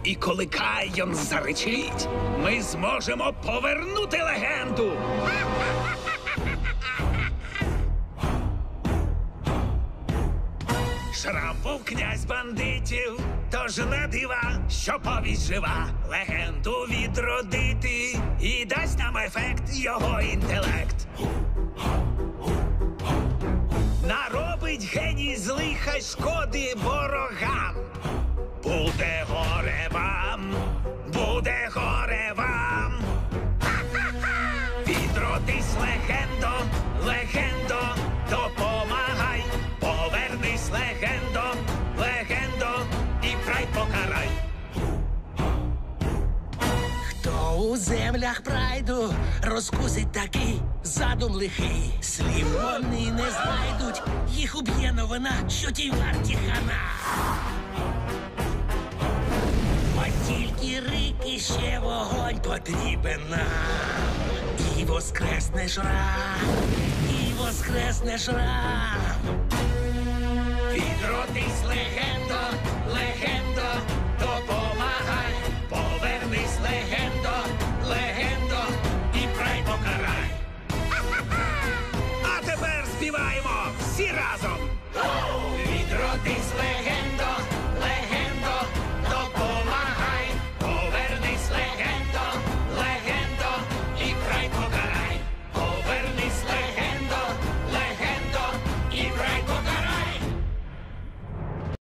І коли Кайон заречить, ми зможемо повернути легенду. Шрам був князь бандитів, тож не дива, що повість жива. Легенду відродити і дасть нам ефект його інтелект. Наробить геній злий, хай шкоди ворогам. Буде горе вам, буде горе вам. Відродись, легендо, легендо, допомагай. Повернись, легендо, легендо, і край покарай. Хто у землях прайду розкусить такий задум лихий. Слів вони не знайдуть, їх уб'є новина, що тій варті хана. От тільки рик і ще вогонь потрібен нам. І воскресне Шрам, і воскресне Шрам. Відродись, легендо.